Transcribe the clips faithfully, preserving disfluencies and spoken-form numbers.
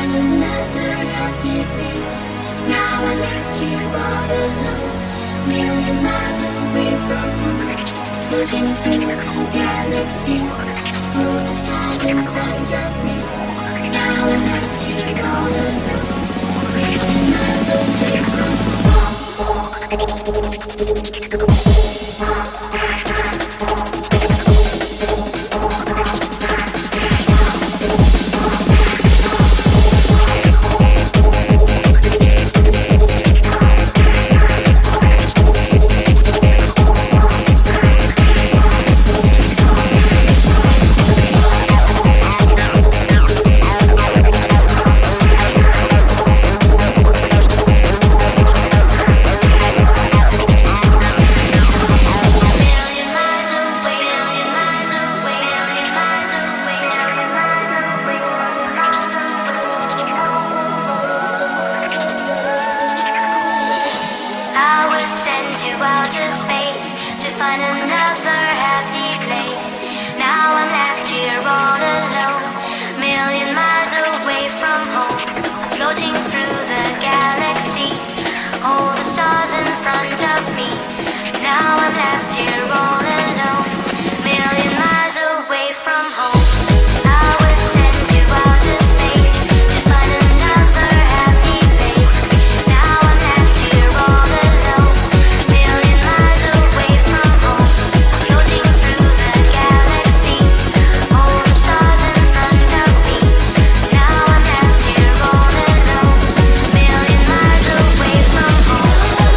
another happy place. Now I left you all alone, million miles away from home, looking through the galaxy, all the stars in front of me. Now I left you all alone, million miles away from to outer space to find another happy place. Now I'm left here all alone, million miles away from home, floating through the galaxy, all the stars in front of me. Now I'm left here all alone, million miles away from home. I was sent to outer space to find another happy place. Now I'm left here all alone, million miles away from home, floating through the galaxy, all the stars in front of me. Now I'm left here all alone, million miles away from home.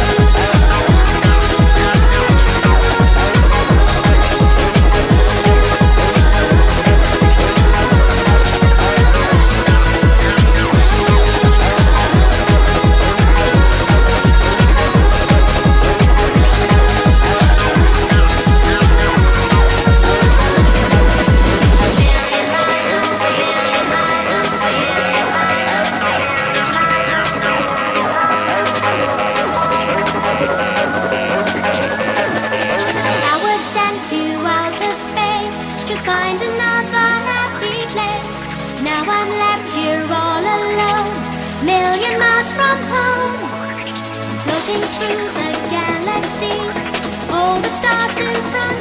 I was sent to outer space to find another happy place. Now I'm left here all alone, million miles from home, floating through the galaxy, all the stars in front.